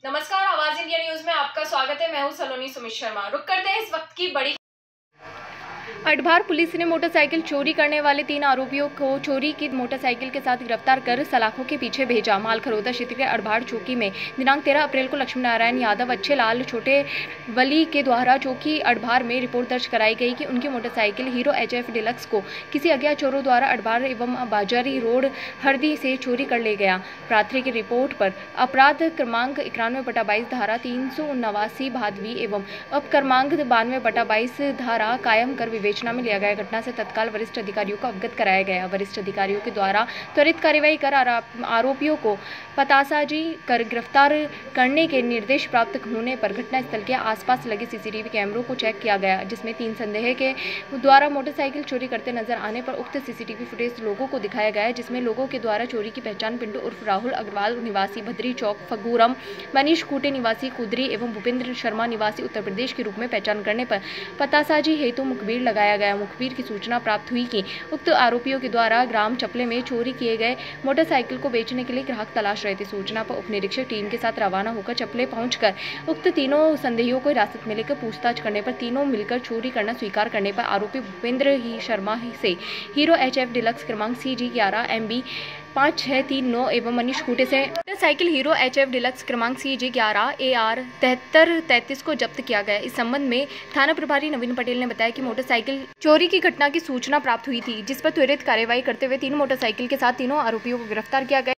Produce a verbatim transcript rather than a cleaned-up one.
नमस्कार, आवाज India news में आपका स्वागत है। मैं हूं सलोनी सुमित शर्मा। रुक करते हैं इस वक्त की बड़ी। अठभार पुलिस ने मोटरसाइकिल चोरी करने वाले तीन आरोपियों को चोरी की मोटरसाइकिल के साथ गिरफ्तार कर सलाखों के पीछे भेजा। मालखरौदा क्षेत्र के अठभार चौकी में दिनांक तेरह अप्रैल को लक्ष्मी नारायण यादव अच्छे लाल छोटे वली के द्वारा चौकी अठभार में रिपोर्ट दर्ज कराई गई कि उनकी motorcycle Hero H F Deluxe को किसी अज्ञात चोरों द्वारा अठभार एवं बाजारी रोड हरदी से चोरी कर ले गया। प्राथमिक रिपोर्ट पर अपराध क्रमांक इक्यानवे बटा बाईस धारा तीन सौ नवासी भादवी एवं अप क्रमांक बानवे बटा बाईस धारा कायम कर विवेचना में लिया गया। घटना से तत्काल वरिष्ठ अधिकारियों को अवगत कराया गया। वरिष्ठ अधिकारियों के द्वारा त्वरित कार्रवाई कर आरोपियों को पतासाजी कर गिरफ्तार करने के निर्देश प्राप्त होने पर घटनास्थल के आसपास लगे सीसीटीवी कैमरों को चेक किया गया, जिसमें तीन संदेह के द्वारा मोटरसाइकिल चोरी करते नजर आने पर उक्त सीसीटीवी फुटेज लोगों को दिखाया गया, जिसमें लोगों के द्वारा चोरी की पहचान पिंटू उर्फ राहुल अग्रवाल निवासी भद्री चौक फगूरम, मनीष कूटे निवासी कुदरी एवं भूपेंद्र शर्मा निवासी उत्तर प्रदेश के रूप में पहचान करने पर पतासाजी हेतु मुखबिर लगाया गया। मुखबिर की सूचना प्राप्त हुई कि उक्त आरोपियों के द्वारा ग्राम चपले में चोरी किए गए मोटरसाइकिल को बेचने के लिए ग्राहक तलाश रहे थे। सूचना पर उपनिरीक्षक टीम के साथ रवाना होकर चपले पहुंचकर उक्त तीनों संदेहियों को हिरासत में लेकर पूछताछ करने पर तीनों मिलकर चोरी करना स्वीकार करने पर आरोपी भूपेंद्र ही शर्मा से हीरो एच एफ डिलक्स क्रमांक सी जी ग्यारह एम बी पाँच छः तीन नौ एवं मनीष खूटे से motorcycle Hero H F Deluxe क्रमांक सी जी ग्यारह ए आर तिहत्तर तैंतीस को जब्त किया गया। इस संबंध में थाना प्रभारी नवीन पटेल ने बताया कि मोटरसाइकिल चोरी की घटना की सूचना प्राप्त हुई थी, जिस पर त्वरित कार्रवाई करते हुए तीन मोटरसाइकिल के साथ तीनों आरोपियों को गिरफ्तार किया गया।